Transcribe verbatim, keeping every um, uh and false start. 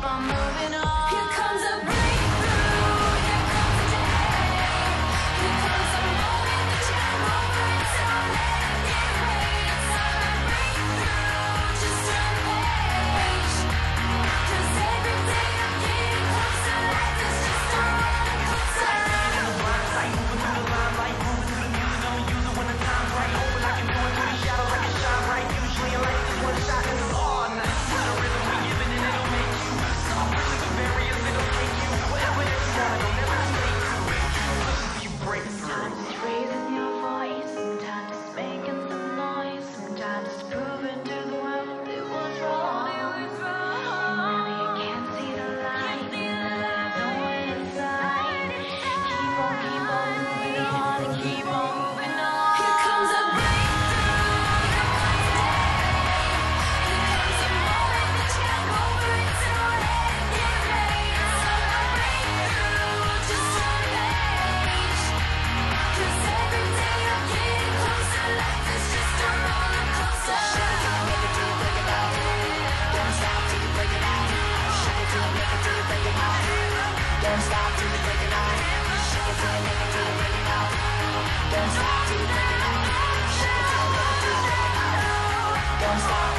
on moving on. Here comes a breakthrough, here comes a day. Here comes a moment that you can over it, so let it wait. It's not a breakthrough, just turn the page. 'Cause every day I'm getting closer, life is just a roller coaster. Like moving through the limelight, moving through the music, I'ma use it when the time's right. Hoping I can do it through the shadows, I can shine bright. Usually in life is one shot and it's all night. To the rhythm we giving and it'll make you stop pushing the barriers, it'll take you wherever that you wanna go, never mistake you. Push until you break through. It's raising your voice, sometimes it's making some noise, sometimes it's proving to the world it was wrong. Maybe you can't see the light, know it inside. Keep on, keep on moving on, and keep on moving on. Here comes a breakthrough, here comes a day. Here comes a moment that you can go over it, so let it rain. It's not a breakthrough, just turn the page. 'Cause every day I'm getting closer, life is just a roller coaster. Shake it till you make it till you break it out. Don't stop till you break it out. Shake it till you make it till you break it out. Don't stop till you break it out. Shake it till you make it till you break it out. Don't stop till you break it out. Shake it till you make it till you break it out. Don't stop.